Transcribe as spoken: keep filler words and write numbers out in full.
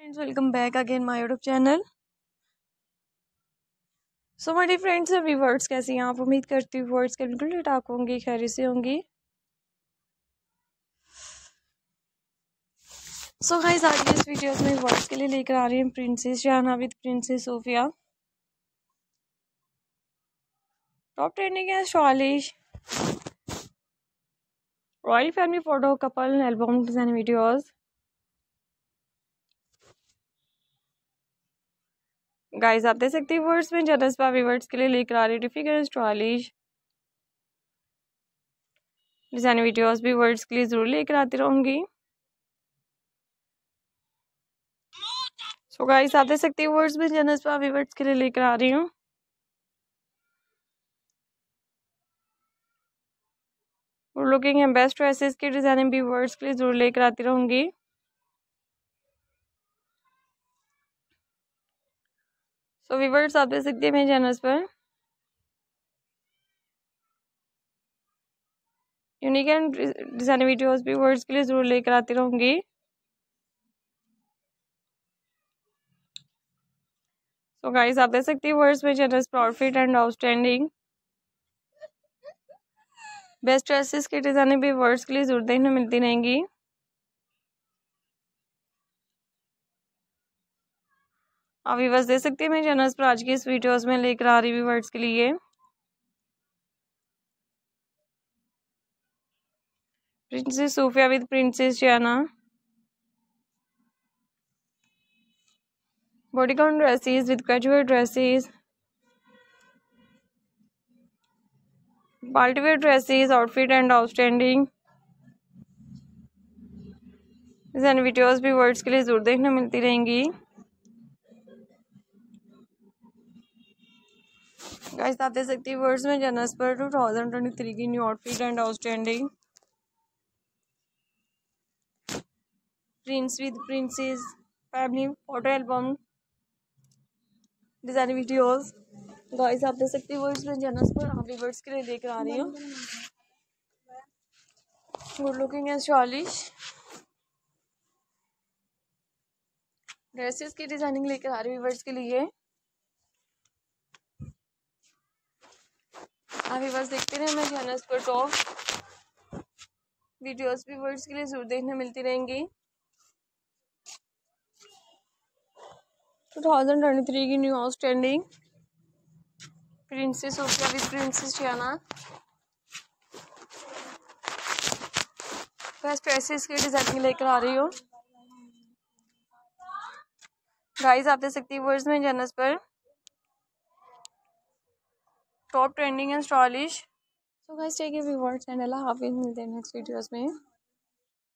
Friends, welcome back again my YouTube channel. So my dear friends, viewers कैसी हैं आप? उम्मीद करती हूँ व्यूअर्स के बिल्कुल ठीक ठाक होंगी, खैरियत से होंगी। सो गाइस, आज की इस वीडियो में व्यूअर्स के लिए लेकर आ रही हूँ princess Shahna with princess Sofia. Top trending है stylish royal family photo couple album design videos. Guys, आप देख सकते हैं व्यूअर्स में ज्यादा स्पा व्यूअर्स के लिए लेकर आ रही हूँ डिफिकल्ट स्टाइलिश डिजाइन वीडियोस भी व्यूअर्स के लिए जरूर लेकर आती रहूंगी। सो गाइस, आप देख सकते हैं व्यूअर्स में ज्यादा स्पा व्यूअर्स के लिए लेकर आ रही हूँ लुकिंग है बेस्ट ड्रेसेस की डिजाइनिंग भी वर्ड्स के लिए जरूर लेकर आती रहूंगी। सो व्यूअर्स, आप देख सकते हैं मेरे चैनल्स पर यूनिक एंड डिजाइनिंग वीडियोस भी वर्ड्स के लिए जरूर लेकर आती रहूंगी। सो गाइस, आप देख सकते हैं वर्ड्स में चैनल्स पर outfit and outstanding best dresses की डिजाइनिंग भी वर्ड्स के लिए जरूर देखने मिलती रहेंगी। आप बस देख सकते हैं मेरे चैनल्स पर आज की इस वीडियोस में लेकर आ रही व्यूअर्स के लिए princess Sofia with princess Shahna bodycon dresses with casual dresses party wear dresses outfit and outstanding design videos भी वर्ड्स के लिए जरूर देखने मिलती रहेंगी। गाइस, आप देख सकती हैं वर्ड्स में चैनल्स पर टू थाउजेंड ट्वेंटी थ्री की new outfit and outstanding prince with princess family photo album design videos. Guys, आप देख सकते हैं वर्ड्स में चैनल्स पर आप वर्ड्स के लिए लेकर आ रही हूँ good looking and stylish dresses की डिजाइनिंग लेकर आ रही हूँ वर्ड्स के लिए। आप बस देखते रहे मेरे चैनल्स पर टॉप वीडियोस भी वर्ड्स के लिए जरूर देखने मिलती रहेंगी। टू थाउजेंड ट्वेंटी थ्री की new outstanding princess Sofia with princess Shahna best dresses की डिजाइनिंग लेकर आ रही हूँ। गाइस, आप देख सकती हैं वर्ड्स में चैनल्स पर top trending and stylish. So guys, take care viewers and अल्लाह हाफिज़, मिलते हैं नेक्स्ट वीडियोस में।